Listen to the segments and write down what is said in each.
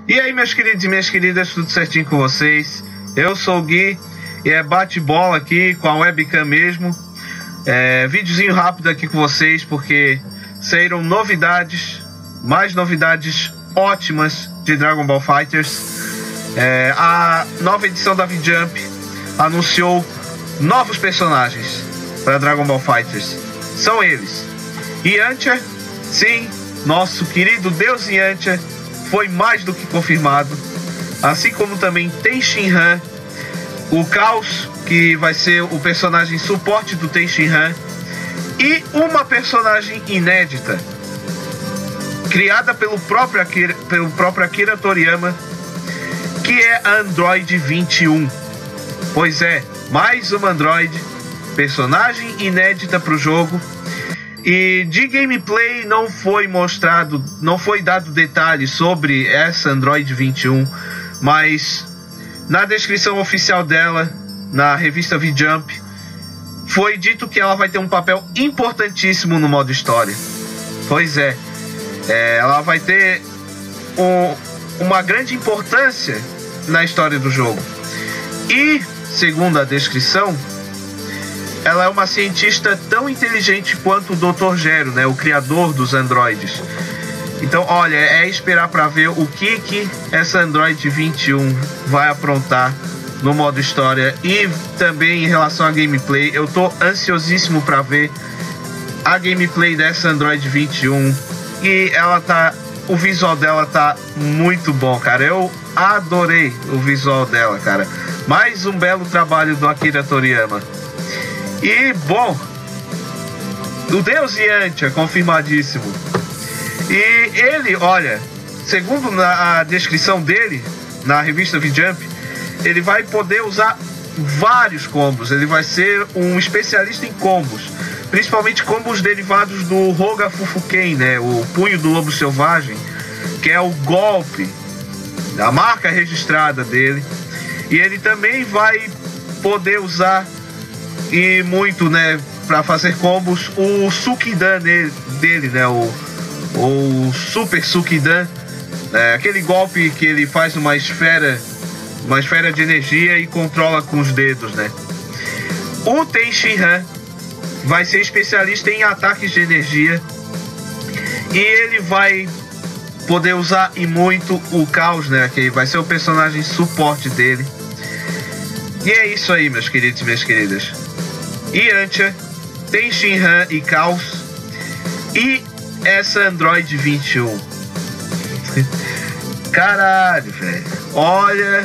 E aí, meus queridos e minhas queridas, tudo certinho com vocês? Eu sou o Gui e é bate-bola aqui com a webcam mesmo. Videozinho rápido aqui com vocês porque saíram novidades, mais novidades ótimas de Dragon Ball FighterZ. A nova edição da V-Jump anunciou novos personagens para Dragon Ball FighterZ. São eles: Yantia, sim, nosso querido Deus Yantia foi mais do que confirmado, assim como também Ten Shinhan, o Caos, que vai ser o personagem suporte do Ten Shinhan, e uma personagem inédita criada pelo próprio Akira Toriyama, que é a Android 21. Pois é, mais uma Android, personagem inédita para o jogo. E de gameplay não foi mostrado, não foi dado detalhes sobre essa Android 21, mas na descrição oficial dela, na revista V-Jump, foi dito que ela vai ter um papel importantíssimo no modo história. Pois é, ela vai ter uma grande importância na história do jogo. E, segundo a descrição, ela é uma cientista tão inteligente quanto o Dr. Gero, né, o criador dos androides. Então, olha, é esperar para ver o que essa Android 21 vai aprontar no modo história. E também em relação a gameplay, eu tô ansiosíssimo para ver a gameplay dessa Android 21. E o visual dela tá muito bom, cara. Eu adorei o visual dela, cara. Mais um belo trabalho do Akira Toriyama. E, bom, o Deus Yantia, confirmadíssimo. E ele, olha, segundo a descrição dele, na revista V-Jump, ele vai poder usar vários combos. Ele vai ser um especialista em combos, principalmente combos derivados do Roga Fufuken, né, o punho do lobo selvagem, que é o golpe, a marca registrada dele. E ele também vai poder usar, e muito, né, para fazer combos, o Sukidan dele, né, o Super Sukidan, aquele golpe que ele faz uma esfera de energia e controla com os dedos, né. O Ten Shinhan vai ser especialista em ataques de energia e ele vai poder usar e muito o Caos, né, que vai ser o personagem suporte dele. E é isso aí, meus queridos e minhas queridas. Yantia, Ten Shinhan e Caos, e essa Android 21. Caralho, velho. Olha,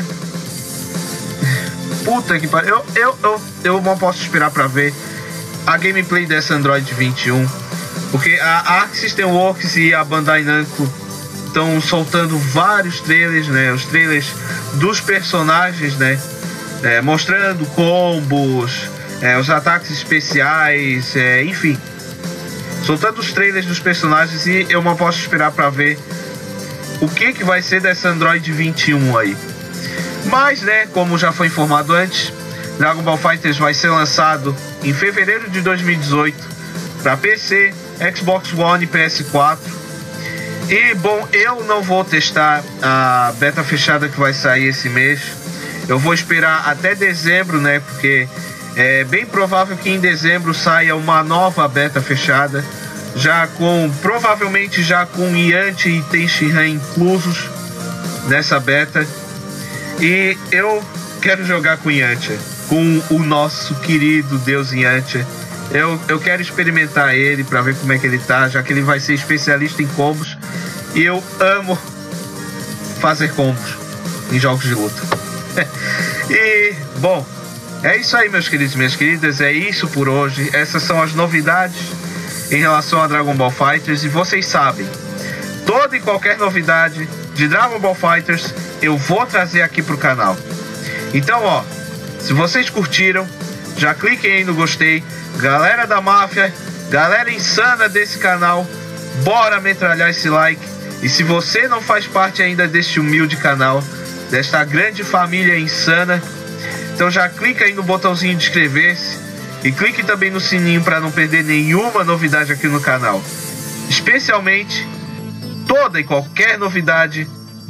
puta que pariu. Eu não posso esperar pra ver a gameplay dessa Android 21, porque a Arc System Works e a Bandai Namco estão soltando vários trailers, né? Os trailers dos personagens, né? Mostrando combos, os ataques especiais, enfim, soltando os trailers dos personagens. E eu não posso esperar para ver o que vai ser dessa Android 21 aí. Mas, né, como já foi informado antes, Dragon Ball FighterZ vai ser lançado em fevereiro de 2018 para PC, Xbox One e PS4. E, bom, eu não vou testar a beta fechada que vai sair esse mês. Eu vou esperar até dezembro, né, porque é bem provável que em dezembro saia uma nova beta fechada, provavelmente já com Yantia e Ten Shinhan inclusos nessa beta. E eu quero jogar com Yantia, com o nosso querido Deus Yantia. Eu quero experimentar ele para ver como é que ele tá, já que ele vai ser especialista em combos. E eu amo fazer combos em jogos de luta. E, bom, é isso aí, meus queridos e minhas queridas. É isso por hoje. Essas são as novidades em relação a Dragon Ball FighterZ. E vocês sabem, toda e qualquer novidade de Dragon Ball FighterZ eu vou trazer aqui pro canal. Então, ó, se vocês curtiram, já cliquem aí no gostei. Galera da máfia, galera insana desse canal, bora metralhar esse like. E se você não faz parte ainda deste humilde canal, desta grande família insana, então já clica aí no botãozinho de inscrever-se e clique também no sininho para não perder nenhuma novidade aqui no canal, especialmente toda e qualquer novidade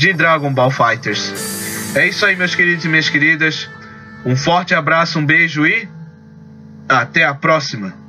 de Dragon Ball FighterZ. É isso aí, meus queridos e minhas queridas. Um forte abraço, um beijo e até a próxima.